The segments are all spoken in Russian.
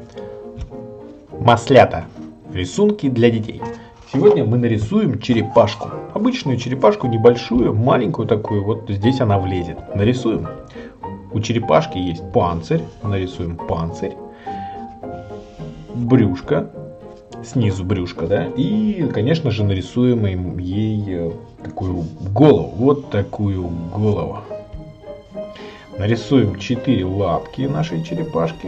Маслята. Рисунки для детей. Сегодня мы нарисуем черепашку. Обычную черепашку, небольшую, маленькую такую. Вот здесь она влезет. Нарисуем. У черепашки есть панцирь. Нарисуем панцирь. Брюшко. Снизу брюшко, да. И, конечно же, нарисуем ей такую голову. Вот такую голову. Нарисуем 4 лапки нашей черепашки.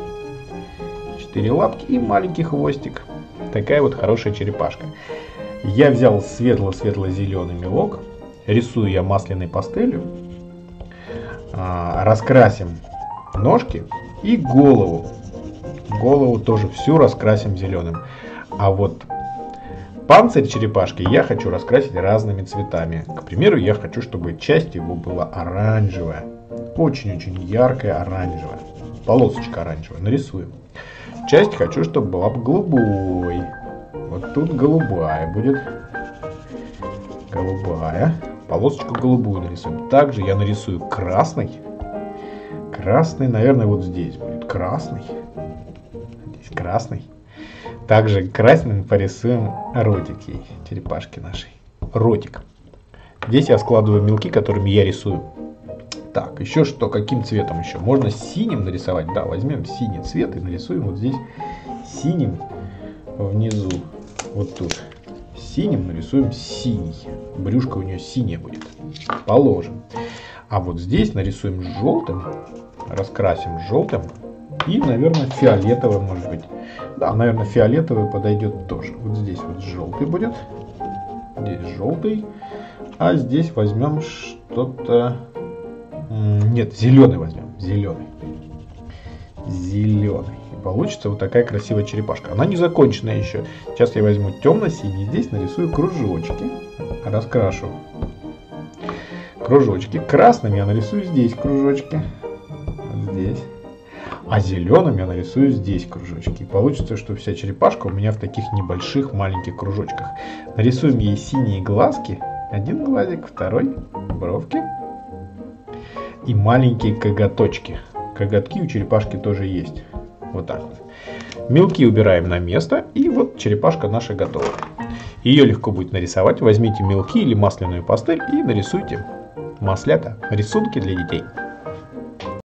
4 лапки и маленький хвостик. Такая вот хорошая черепашка. Я взял светло-светло-зеленый мелок. Рисую я масляной пастелью. Раскрасим ножки и голову. Голову тоже всю раскрасим зеленым. А вот панцирь черепашки я хочу раскрасить разными цветами. К примеру, я хочу, чтобы часть его была оранжевая. Очень-очень яркая оранжевая. Полосочка оранжевая. Нарисуем. Часть хочу, чтобы была голубой. Вот тут голубая будет. Голубая. Полосочку голубую нарисуем. Также я нарисую красный. Красный, наверное, вот здесь будет. Красный. Здесь красный. Также красным порисуем ротики черепашки нашей. Ротик. Здесь я складываю мелки, которыми я рисую. Так, еще что? Каким цветом еще? Можно синим нарисовать. Да, возьмем синий цвет и нарисуем вот здесь синим внизу. Вот тут. Синим нарисуем синий. Брюшко у нее синее будет. Положим. А вот здесь нарисуем желтым. Раскрасим желтым. И, наверное, фиолетовым может быть. Да, наверное, фиолетовый подойдет тоже. Вот здесь вот желтый будет. Здесь желтый. А здесь возьмем что-то... Нет, зеленый возьмем. Зеленый. Зеленый. И получится вот такая красивая черепашка. Она не законченная еще. Сейчас я возьму темно-синий. Здесь нарисую кружочки. Раскрашу кружочки. Красным я нарисую здесь кружочки. Вот здесь. А зеленым я нарисую здесь кружочки. И получится, что вся черепашка у меня в таких небольших маленьких кружочках. Нарисуем ей синие глазки. Один глазик, второй. Бровки. И маленькие коготочки. Коготки у черепашки тоже есть. Вот так вот. Мелки убираем на место. И вот черепашка наша готова. Ее легко будет нарисовать. Возьмите мелки или масляную пастель и нарисуйте маслята. Рисунки для детей.